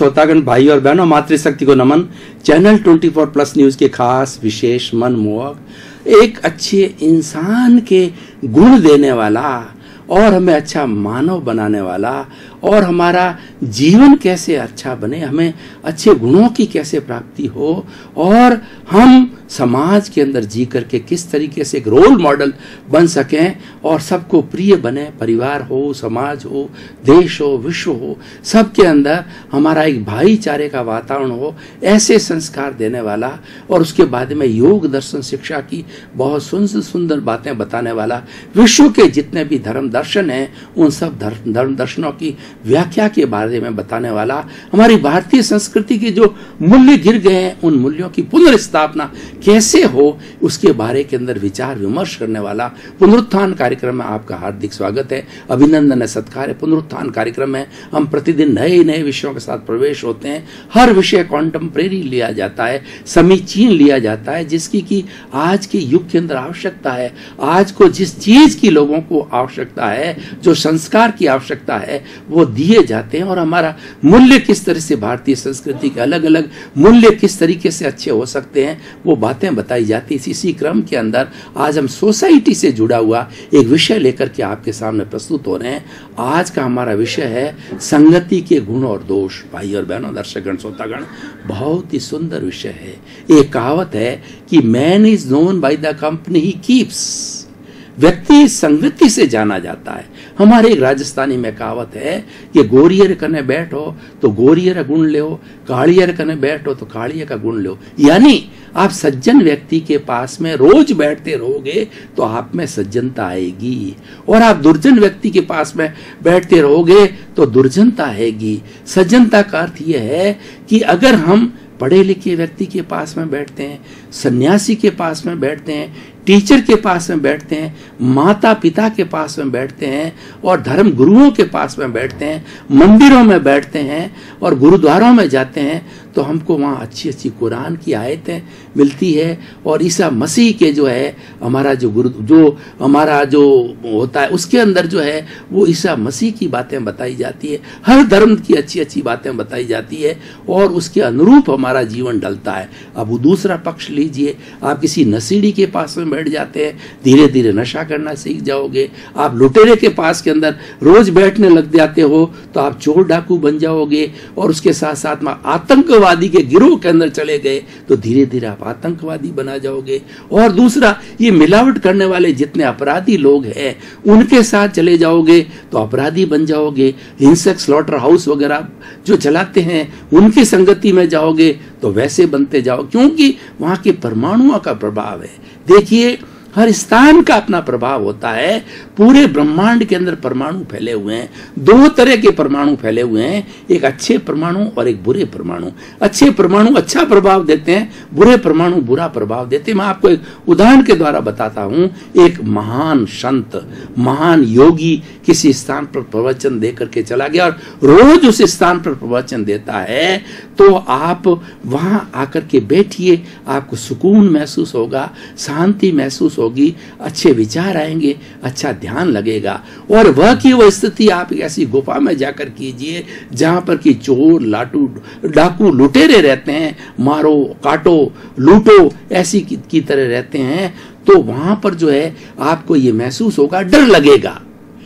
श्रोतागण, भाई और बहनों, मातृशक्ति को नमन। चैनल 24+ न्यूज के खास विशेष मनमोहक एक अच्छे इंसान के गुण देने वाला और हमें अच्छा मानव बनाने वाला और हमारा जीवन कैसे अच्छा बने, हमें अच्छे गुणों की कैसे प्राप्ति हो और हम समाज के अंदर जी करके किस तरीके से एक रोल मॉडल बन सकें और सबको प्रिय बने, परिवार हो, समाज हो, देश हो, विश्व हो, सबके अंदर हमारा एक भाईचारे का वातावरण हो, ऐसे संस्कार देने वाला और उसके बाद में योग दर्शन शिक्षा की बहुत सुंदर सुंदर बातें बताने वाला, विश्व के जितने भी धर्म दर्शन हैं उन सब धर्म दर्शनों की व्याख्या के बारे में बताने वाला, हमारी भारतीय संस्कृति के जो मूल्य गिर गए हैं उन मूल्यों की पुनर्स्थापना कैसे हो उसके बारे के अंदर विचार विमर्श करने वाला पुनरुत्थान कार्यक्रम में आपका हार्दिक स्वागत है, अभिनंदन है, सत्कार है। पुनरुत्थान कार्यक्रम में हम प्रतिदिन नए नए विषयों के साथ प्रवेश होते हैं। हर विषय कॉन्टेम्परेरी लिया जाता है, समीचीन लिया जाता है, जिसकी कि आज के युग के अंदर आवश्यकता है। आज को जिस चीज की लोगों को आवश्यकता है, जो संस्कार की आवश्यकता है, वो दिए जाते हैं और हमारा मूल्य किस तरह से, भारतीय संस्कृति के अलग अलग मूल्य किस तरीके से अच्छे हो सकते हैं, वो बातें बताई जाती है। इसी क्रम के अंदर आज हम सोसाइटी से जुड़ा हुआ एक विषय लेकर के आपके सामने प्रस्तुत हो रहे हैं। आज का हमारा विषय है संगति के गुण और दोष। भाई और बहनों, दर्शकगण, श्रोतागण, बहुत ही सुंदर विषय है। एक कहावत है कि man is known by the company he keeps. व्यक्ति संगति से जाना जाता है। हमारे एक राजस्थानी में कहावत है कि गोरियर कने बैठो तो गोरियर गुण लो, कालियर कने बैठो तो कालियर का गुण लो। यानी आप सज्जन व्यक्ति के पास में रोज बैठते रहोगे तो आप में सज्जनता आएगी और आप दुर्जन व्यक्ति के पास में बैठते रहोगे तो दुर्जनता आएगी। सज्जनता का अर्थ यह है कि अगर हम पढ़े लिखे व्यक्ति के पास में बैठते हैं, सन्यासी के पास में बैठते हैं, टीचर के पास में बैठते हैं, माता पिता के पास में बैठते हैं और धर्म गुरुओं के पास में बैठते हैं, मंदिरों में बैठते हैं और गुरुद्वारों में जाते हैं, तो हमको वहाँ अच्छी अच्छी कुरान की आयतें मिलती है और ईसा मसीह के जो है हमारा जो हमारा जो होता है उसके अंदर जो है वो ईसा मसीह की बातें बताई जाती है। हर धर्म की अच्छी अच्छी बातें बताई जाती है और उसके अनुरूप हमारा जीवन ढलता है। अब दूसरा पक्ष लीजिए, आप किसी नशीड़ी के पास में बैठ जाते हैं, धीरे धीरे नशा करना सीख जाओगे। आप लुटेरे के पास के अंदर रोज बैठने लग जाते हो तो आप चोर डाकू बन जाओगे और उसके साथ साथ में आतंकवादी के गिरोह के अंदर चले गए तो धीरे धीरे आप आतंकवादी बना जाओगे। और दूसरा, ये मिलावट करने वाले जितने अपराधी लोग हैं उनके साथ चले जाओगे तो अपराधी बन जाओगे। हिंसक स्लॉटर हाउस वगैरह जो चलाते हैं उनकी संगति में जाओगे तो वैसे बनते जाओ, क्योंकि वहां के परमाणुओं का प्रभाव है। देखिए, हर स्थान का अपना प्रभाव होता है। पूरे ब्रह्मांड के अंदर परमाणु फैले हुए हैं। दो तरह के परमाणु फैले हुए हैं, एक अच्छे परमाणु और एक बुरे परमाणु। अच्छे परमाणु अच्छा प्रभाव देते हैं, बुरे परमाणु बुरा प्रभाव देते हैं। मैं आपको एक उदाहरण के द्वारा बताता हूं। एक महान संत, महान योगी किसी स्थान पर प्रवचन दे करके चला गया और रोज उस स्थान पर प्रवचन देता है, तो आप वहां आकर के बैठिए, आपको सुकून महसूस होगा, शांति महसूस होगी, अच्छे विचार आएंगे, अच्छा ध्यान लगेगा। और वह की वह स्थिति आप ऐसी गुफा में जाकर कीजिए जहां पर कि चोर लाटू डाकू लुटेरे रहते हैं, मारो काटो लूटो ऐसी की तरह रहते हैं, तो वहां पर जो है आपको ये महसूस होगा, डर लगेगा।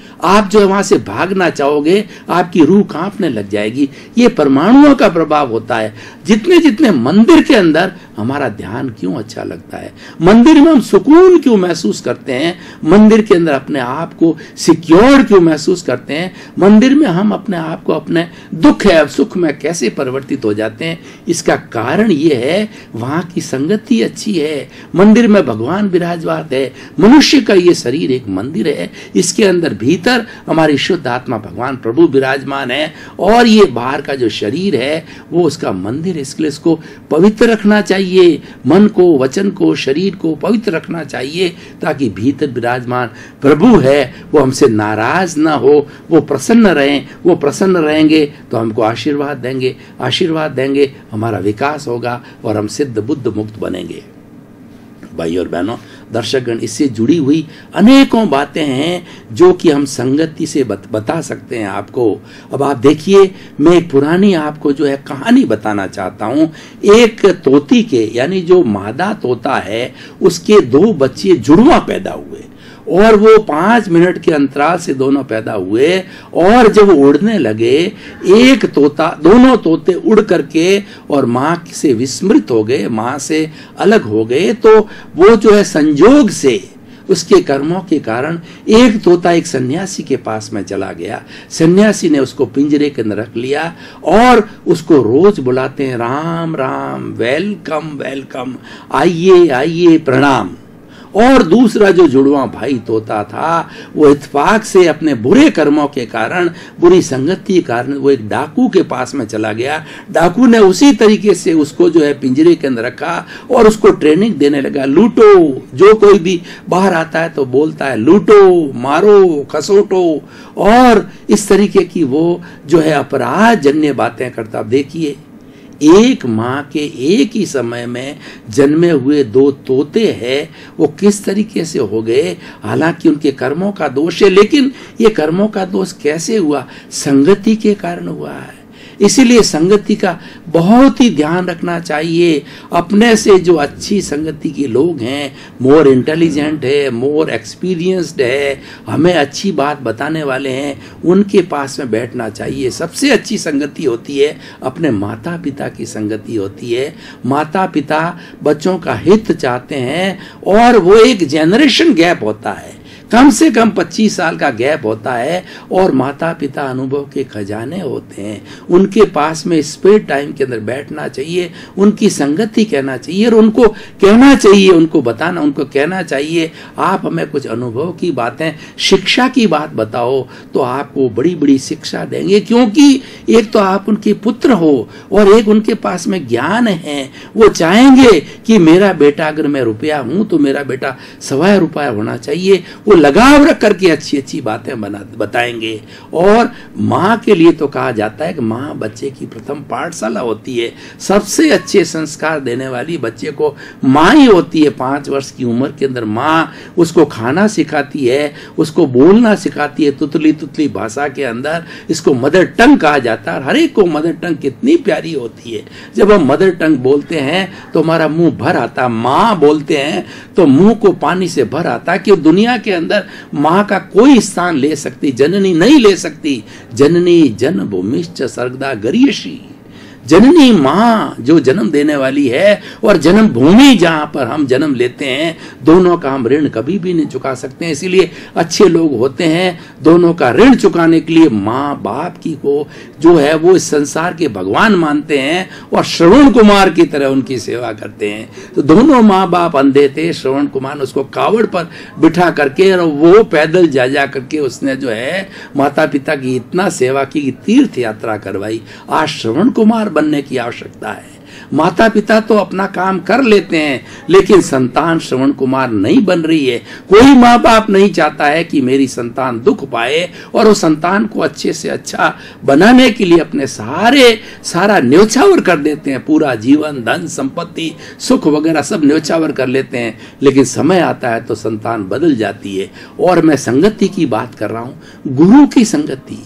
आप जो है वहां से भागना चाहोगे, आपकी रूह कांपने लग जाएगी। ये परमाणुओं का प्रभाव होता है। जितने जितने मंदिर के अंदर हमारा ध्यान क्यों अच्छा लगता है, मंदिर में हम सुकून क्यों महसूस करते हैं, मंदिर के अंदर अपने आप को सिक्योर क्यों महसूस करते हैं, मंदिर में हम अपने आप को अपने दुख है सुख में कैसे परिवर्तित हो जाते हैं, इसका कारण ये है वहां की संगति अच्छी है। मंदिर में भगवान विराजमान है। मनुष्य का ये शरीर एक मंदिर है, इसके अंदर भीतर हमारी शुद्ध आत्मा भगवान प्रभु विराजमान है और ये बाहर का जो शरीर है वो उसका मंदिर। इसलिए इसको पवित्र रखना चाहिए, मन को, वचन को, शरीर को पवित्र रखना चाहिए, ताकि भीतर विराजमान प्रभु है वो हमसे नाराज ना हो, वो प्रसन्न रहें। वो प्रसन्न रहेंगे तो हमको आशीर्वाद देंगे, हमारा विकास होगा और हम सिद्ध बुद्ध मुक्त बनेंगे। भाई और बहनों, दर्शकगण, इससे जुड़ी हुई अनेकों बातें हैं जो कि हम संगति से बता सकते हैं आपको। अब आप देखिए, मैं एक पुरानी आपको जो है कहानी बताना चाहता हूं। एक तोती के, यानी जो मादा तोता है, उसके 2 बच्चे जुड़वा पैदा हुए और वो 5 मिनट के अंतराल से दोनों पैदा हुए। और जब उड़ने लगे, एक तोता, दोनों तोते उड़ करके और माँ से विस्मृत हो गए, माँ से अलग हो गए। तो वो जो है संजोग से, उसके कर्मों के कारण, एक तोता एक सन्यासी के पास में चला गया। सन्यासी ने उसको पिंजरे के अंदर रख लिया और उसको रोज बुलाते हैं, राम राम, वेलकम वेलकम, आइए आइए, प्रणाम। और दूसरा जो जुड़वा भाई तोता था, वो इत्तेफाक से अपने बुरे कर्मों के कारण, बुरी संगति के कारण, वो एक डाकू के पास में चला गया। डाकू ने उसी तरीके से उसको जो है पिंजरे के अंदर रखा और उसको ट्रेनिंग देने लगा, लूटो, जो कोई भी बाहर आता है तो बोलता है लूटो, मारो, खसोटो, और इस तरीके की वो जो है अपराध जन्य बातें करता। देखिए, एक माँ के एक ही समय में जन्मे हुए 2 तोते हैं, वो किस तरीके से हो गए। हालांकि उनके कर्मों का दोष है, लेकिन ये कर्मों का दोष कैसे हुआ? संगति के कारण हुआ है। इसीलिए संगति का बहुत ही ध्यान रखना चाहिए। अपने से जो अच्छी संगति के लोग हैं, मोर इंटेलिजेंट है, मोर एक्सपीरियंस्ड है, हमें अच्छी बात बताने वाले हैं, उनके पास में बैठना चाहिए। सबसे अच्छी संगति होती है अपने माता पिता की संगति होती है। माता पिता बच्चों का हित चाहते हैं और वो एक जनरेशन गैप होता है, कम से कम 25 साल का गैप होता है, और माता पिता अनुभव के खजाने होते हैं। उनके पास में स्पेयर टाइम के अंदर बैठना चाहिए, उनकी संगति कहना चाहिए और उनको कहना चाहिए, उनको बताना, उनको कहना चाहिए, आप हमें कुछ अनुभव की बातें, शिक्षा की बात बताओ, तो आपको बड़ी बड़ी शिक्षा देंगे। क्योंकि एक तो आप उनके पुत्र हो और एक उनके पास में ज्ञान है। वो चाहेंगे कि मेरा बेटा, अगर मैं रुपया हूं तो मेरा बेटा 1.25 रुपया होना चाहिए। वो लगाव रख करके अच्छी अच्छी बातें बताएंगे। और माँ के लिए तो कहा जाता है कि माँ बच्चे की प्रथम पाठशाला होती है। सबसे अच्छे संस्कार देने वाली बच्चे को माँ ही होती है। 5 वर्ष की उम्र के अंदर माँ उसको खाना सिखाती है, उसको बोलना सिखाती है, तुतली तुतली भाषा के अंदर। इसको मदर टंग कहा जाता है। हर एक को मदर टंग कितनी प्यारी होती है। जब हम मदर टंग बोलते हैं तो हमारा मुंह भर आता, माँ बोलते हैं तो मुंह को पानी से भर आता, कि दुनिया के अंदर मां का कोई स्थान ले सकती, जननी नहीं ले सकती। जननी जन्मभूमिश्च सर्वदा गरीयसी। जननी माँ जो जन्म देने वाली है और जन्म भूमि जहां पर हम जन्म लेते हैं, दोनों का हम ऋण कभी भी नहीं चुका सकते हैं। इसीलिए अच्छे लोग होते हैं, दोनों का ऋण चुकाने के लिए माँ बाप की को जो है वो इस संसार के भगवान मानते हैं और श्रवण कुमार की तरह उनकी सेवा करते हैं। तो दोनों माँ बाप अंधे थे। श्रवण कुमार उसको कावड़ पर बिठा करके और वो पैदल जा करके उसने जो है माता पिता की इतना सेवा की, तीर्थ यात्रा करवाई। आज श्रवण कुमार बनने की आवश्यकता है। माता पिता तो अपना काम कर लेते हैं, लेकिन संतान श्रवण कुमार नहीं बन रही है। कोई माँ बाप नहीं चाहता है कि मेरी संतान दुख पाए, और वो संतान को अच्छे से अच्छा बनाने के लिए अपने सारा न्योछावर कर देते हैं। पूरा जीवन, धन, संपत्ति, सुख वगैरह सब न्योछावर कर लेते हैं, लेकिन समय आता है तो संतान बदल जाती है। और मैं संगति की बात कर रहा हूं, गुरु की संगति।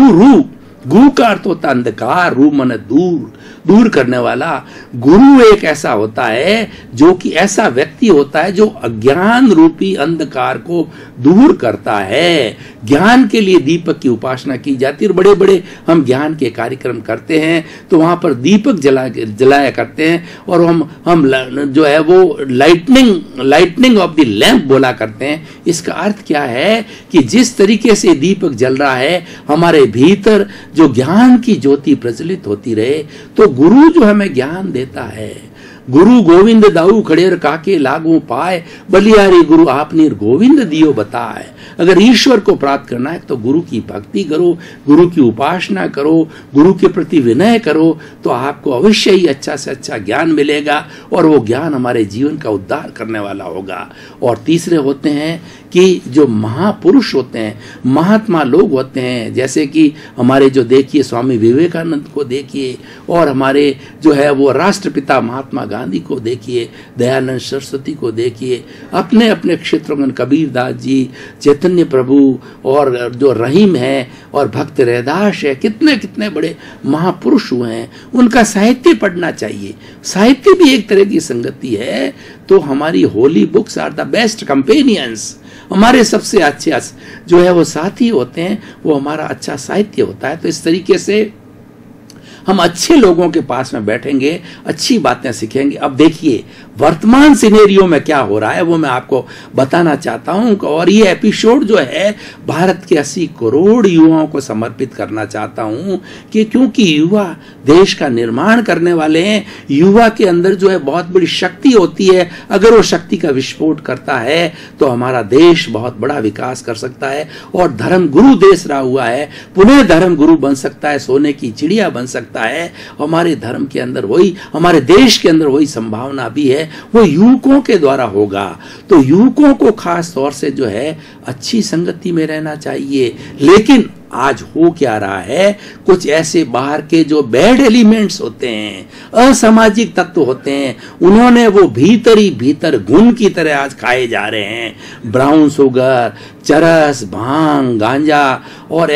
गुरु का अर्थ होता है अंधकार, रू मन दूर करने वाला। गुरु एक ऐसा होता है जो कि ऐसा व्यक्ति होता है जो अज्ञान रूपी अंधकार को दूर करता है। ज्ञान के लिए दीपक की उपासना की जाती है। बड़े बड़े हम ज्ञान के कार्यक्रम करते हैं तो वहां पर दीपक जलाया करते हैं, और हम जो है वो लाइटनिंग ऑफ द लैंप बोला करते हैं। इसका अर्थ क्या है कि जिस तरीके से दीपक जल रहा है, हमारे भीतर जो ज्ञान की ज्योति प्रज्वलित होती रहे, तो गुरु जो हमें ज्ञान देता है। गुरु गोविंद दाऊ खड़ेर काके लागू पाए, बलियारी गुरु आपनी गोविंद दियो बताए। अगर ईश्वर को प्राप्त करना है तो गुरु की भक्ति करो, गुरु की उपासना करो, गुरु के प्रति विनय करो, तो आपको अवश्य ही अच्छा से अच्छा ज्ञान मिलेगा, और वो ज्ञान हमारे जीवन का उद्धार करने वाला होगा। और तीसरे होते हैं कि जो महापुरुष होते हैं, महात्मा लोग होते हैं, जैसे कि हमारे जो देखिए स्वामी विवेकानंद को देखिए, और हमारे जो है वो राष्ट्रपिता महात्मा गांधी को देखिए, दयानंद सरस्वती को देखिए, अपने अपने क्षेत्रों में कबीरदास जी, चैतन्य प्रभु, और जो रहीम है और भक्त रैदास है, कितने कितने बड़े महापुरुष हुए हैं। उनका साहित्य पढ़ना चाहिए। साहित्य भी एक तरह की संगति है। तो हमारी holy books are the best companions. हमारे सबसे अच्छे जो है वो साथी होते हैं, वो हमारा अच्छा साहित्य होता है। तो इस तरीके से हम अच्छे लोगों के पास में बैठेंगे, अच्छी बातें सीखेंगे। अब देखिए वर्तमान सिनेरियो में क्या हो रहा है वो मैं आपको बताना चाहता हूं, और ये एपिसोड जो है भारत के 80 करोड़ युवाओं को समर्पित करना चाहता हूं, कि क्योंकि युवा देश का निर्माण करने वाले हैं। युवा के अंदर जो है बहुत बड़ी शक्ति होती है। अगर वो शक्ति का विस्फोट करता है तो हमारा देश बहुत बड़ा विकास कर सकता है। और धर्म गुरु देश रहा हुआ है, पुनः धर्म गुरु बन सकता है, सोने की चिड़िया बन सकता है। हमारे धर्म के अंदर वही, हमारे देश के अंदर वही संभावना भी है, वो युवकों के द्वारा होगा। तो युवकों को खास तौर से जो है अच्छी संगति में रहना चाहिए। लेकिन आज हो क्या रहा है, कुछ ऐसे बाहर के जो बैड एलिमेंट्स होते हैं, असामाजिक तत्व होते हैं, उन्होंने वो भीतर ही भीतर घुन की तरह आज खाए जा रहे हैं। ब्राउन शुगर, चरस, भांग, गांजा और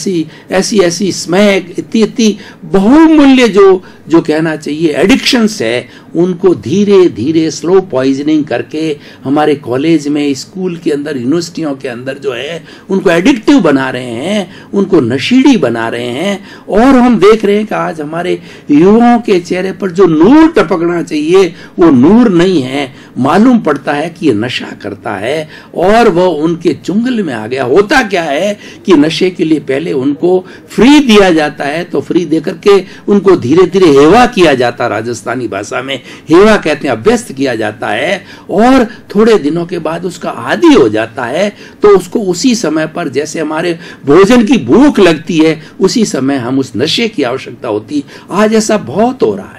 ऐसी स्मैक, इतनी बहुमूल्य जो कहना चाहिए एडिक्शंस है, उनको धीरे धीरे स्लो पॉइजनिंग करके हमारे कॉलेज में, स्कूल के अंदर, यूनिवर्सिटियों के अंदर जो है उनको एडिक्टिव बना रहे हैं, उनको नशीली बना रहे हैं। और हम देख रहे हैं कि आज हमारे युवाओं के चेहरे पर जो नूर टपकना चाहिए वो नूर नहीं है। मालूम पड़ता है कि ये नशा करता है और वह उनके चुंगल में आ गया। होता क्या है कि नशे के लिए पहले उनको फ्री दिया जाता है, तो फ्री देकर के उनको धीरे धीरे हेवा किया जाता, राजस्थानी भाषा में हेवा कहते हैं, अभ्यस्त किया जाता है। और थोड़े दिनों के बाद उसका आदी हो जाता है, तो उसको उसी समय पर, जैसे हमारे भोजन की भूख लगती है, उसी समय हम उस नशे की आवश्यकता होती। आज ऐसा बहुत हो रहा है।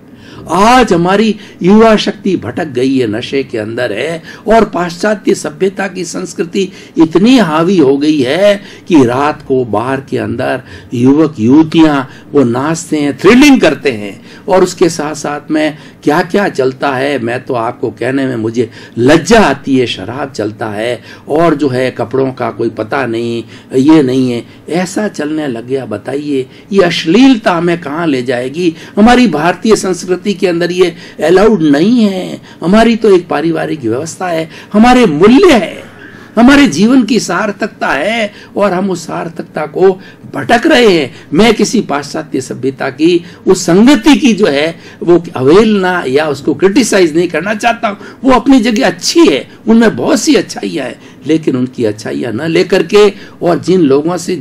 आज हमारी युवा शक्ति भटक गई है, नशे के अंदर है। और पाश्चात्य सभ्यता की संस्कृति इतनी हावी हो गई है कि रात को बाहर के अंदर युवक युवतियां वो नाचते हैं, थ्रिलिंग करते हैं। और उसके साथ साथ में क्या क्या चलता है, मैं तो आपको कहने में मुझे लज्जा आती है। शराब चलता है और जो है कपड़ों का कोई पता नहीं, ये नहीं है, ऐसा चलने लग गया। बताइए ये अश्लीलता हमें कहाँ ले जाएगी? हमारी भारतीय संस्कृति के अंदर ये अलाउड नहीं है। हमारी तो एक पारिवारिक व्यवस्था है, हमारे मूल्य है, हमारे जीवन की सार्थकता है, और हम उस सार्थकता को भटक रहे हैं। मैं किसी पाश्चात्य सभ्यता की उस संगति की जो है वो अवहेलना या उसको क्रिटिसाइज नहीं करना चाहता हूं। वो अपनी जगह अच्छी है, उनमें बहुत सी अच्छाइयां हैं, लेकिन उनकी अच्छाइयां न लेकर के, और जिन लोगों से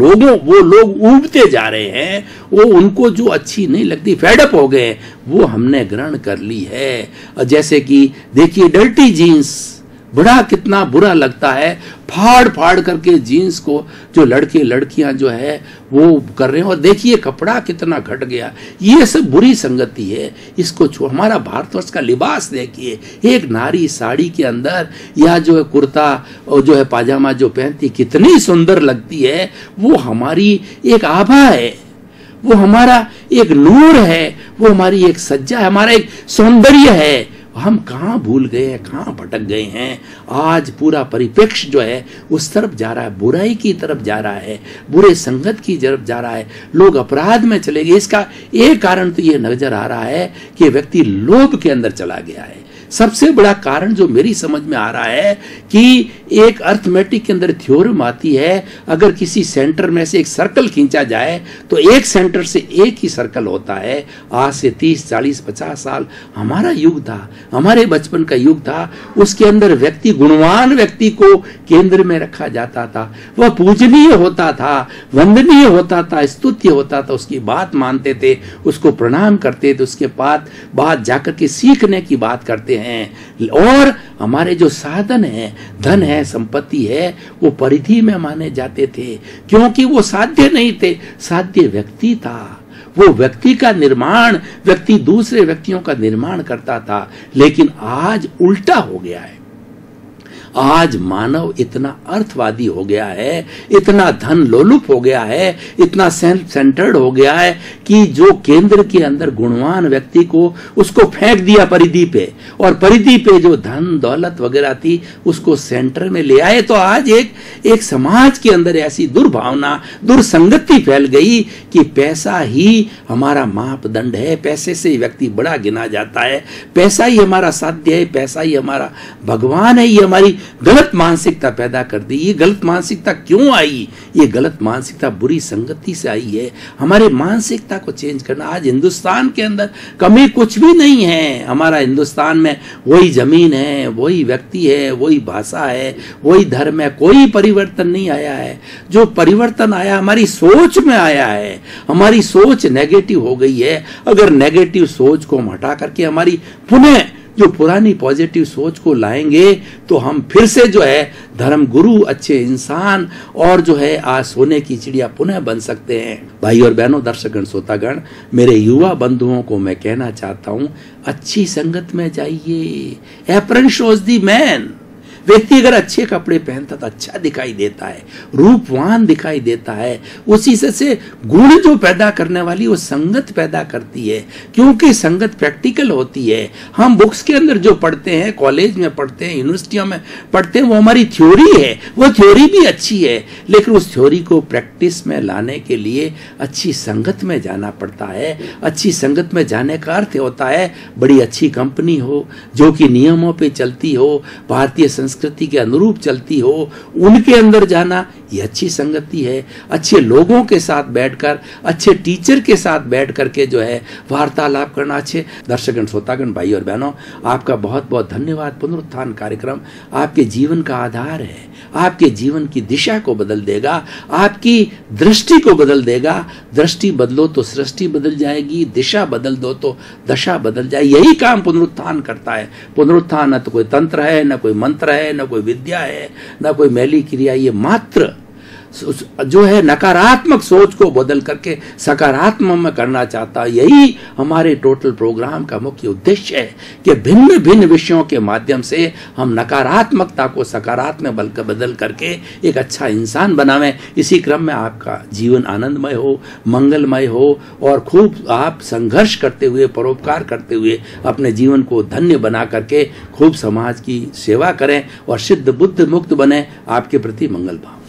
वो लोग ऊबते जा रहे हैं, वो उनको जो अच्छी नहीं लगती, फेडअप हो गए, वो हमने ग्रहण कर ली है। जैसे कि देखिए डर्टी जीन्स, बड़ा कितना बुरा लगता है, फाड़ फाड़ करके जीन्स को जो लड़के लड़कियां जो है वो कर रहे हैं। और देखिए कपड़ा कितना घट गया। ये सब बुरी संगति है, इसको हमारा भारतवर्ष का लिबास देखिए, एक नारी साड़ी के अंदर या जो है कुर्ता और जो है पाजामा जो पहनती कितनी सुंदर लगती है। वो हमारी एक आभा है, वो हमारा एक नूर है, वो हमारी एक सज्जा है, हमारा एक सौंदर्य है। हम कहाँ भूल गए हैं, कहाँ भटक गए हैं? आज पूरा परिप्रेक्ष्य जो है उस तरफ जा रहा है, बुराई की तरफ जा रहा है, बुरे संगत की तरफ जा रहा है, लोग अपराध में चले गए। इसका एक कारण तो ये नजर आ रहा है कि व्यक्ति लोभ के अंदर चला गया है। सबसे बड़ा कारण जो मेरी समझ में आ रहा है कि एक अर्थमेटिक के अंदर थ्योरम आती है, अगर किसी सेंटर में से एक सर्कल खींचा जाए तो एक सेंटर से एक ही सर्कल होता है। आज से 30, 40, 50 साल हमारा युग था, हमारे बचपन का युग था। उसके अंदर व्यक्ति, गुणवान व्यक्ति को केंद्र में रखा जाता था, वह पूजनीय होता था, वंदनीय होता था, स्तुत्य होता था, उसकी बात मानते थे, उसको प्रणाम करते थे, उसके बाद जाकर के सीखने की बात करते हैं। और हमारे जो साधन है, धन है, संपत्ति है, वो परिधि में माने जाते थे, क्योंकि वो साध्य नहीं थे, साध्य व्यक्ति था। वो व्यक्ति का निर्माण, व्यक्ति दूसरे व्यक्तियों का निर्माण करता था। लेकिन आज उल्टा हो गया है। आज मानव इतना अर्थवादी हो गया है, इतना धन लोलुप हो गया है, इतना सेल्फ सेंटर्ड हो गया है कि जो केंद्र के अंदर गुणवान व्यक्ति को उसको फेंक दिया परिधि पे, और परिधि पे जो धन दौलत वगैरह थी उसको सेंटर में ले आए। तो आज एक समाज के अंदर ऐसी दुर्भावना, दुर्संगति फैल गई कि पैसा ही हमारा मापदंड है, पैसे से व्यक्ति बड़ा गिना जाता है, पैसा ही हमारा साध्य है, पैसा ही हमारा भगवान है। ये हमारी गलत मानसिकता पैदा कर दी। ये गलत मानसिकता क्यों आई? ये गलत मानसिकता बुरी संगति से आई है। हमारे मानसिकता को चेंज करना। आज हिंदुस्तान के अंदर कमी कुछ भी नहीं है। हमारा हिंदुस्तान में वही जमीन है, वही व्यक्ति है, वही भाषा है, वही धर्म है, कोई परिवर्तन नहीं आया है। जो परिवर्तन आया हमारी सोच में आया है। हमारी सोच नेगेटिव हो गई है। अगर नेगेटिव सोच को हम हटा करके हमारी पुनः जो पुरानी पॉजिटिव सोच को लाएंगे तो हम फिर से जो है धर्म गुरु, अच्छे इंसान और जो है आज सोने की चिड़िया पुनः बन सकते हैं। भाई और बहनों, दर्शकगण, श्रोतागण, मेरे युवा बंधुओं को मैं कहना चाहता हूं, अच्छी संगत में जाइए। Apron shows the man. व्यक्ति अगर अच्छे कपड़े पहनता तो अच्छा दिखाई देता है, रूपवान दिखाई देता है। उसी से गुण जो पैदा करने वाली वो संगत पैदा करती है, क्योंकि संगत प्रैक्टिकल होती है। हम बुक्स के अंदर जो पढ़ते हैं, कॉलेज में पढ़ते हैं, यूनिवर्सिटियों में पढ़ते हैं, वो हमारी थ्योरी है। वो थ्योरी भी अच्छी है, लेकिन उस थ्योरी को प्रैक्टिस में लाने के लिए अच्छी संगत में जाना पड़ता है। अच्छी संगत में जाने का अर्थ होता है बड़ी अच्छी कंपनी हो, जो कि नियमों पे चलती हो, भारतीय संस्कृति के अनुरूप चलती हो, उनके अंदर जाना, ये अच्छी संगति है। अच्छे लोगों के साथ बैठकर, अच्छे टीचर के साथ बैठ करके जो है वार्तालाप करना। अच्छे दर्शकगण, श्रोतागण, भाई और बहनों, आपका बहुत बहुत धन्यवाद। पुनरुत्थान कार्यक्रम आपके जीवन का आधार है, आपके जीवन की दिशा को बदल देगा, आपकी दृष्टि को बदल देगा। दृष्टि बदलो तो सृष्टि बदल जाएगी, दिशा बदल दो तो दशा बदल जाएगी। यही काम पुनरुत्थान करता है। पुनरुत्थान न तो कोई तंत्र है, न कोई मंत्र है, न कोई विद्या है, न कोई मैली क्रिया। ये मात्र जो है नकारात्मक सोच को बदल करके सकारात्मक में करना चाहता है। यही हमारे टोटल प्रोग्राम का मुख्य उद्देश्य है कि भिन्न भिन्न विषयों के माध्यम से हम नकारात्मकता को सकारात्मक बदल करके एक अच्छा इंसान बनावें। इसी क्रम में आपका जीवन आनंदमय हो, मंगलमय हो और खूब आप संघर्ष करते हुए, परोपकार करते हुए अपने जीवन को धन्य बना करके खूब समाज की सेवा करें और सिद्ध बुद्ध मुक्त बने। आपके प्रति मंगल भाव।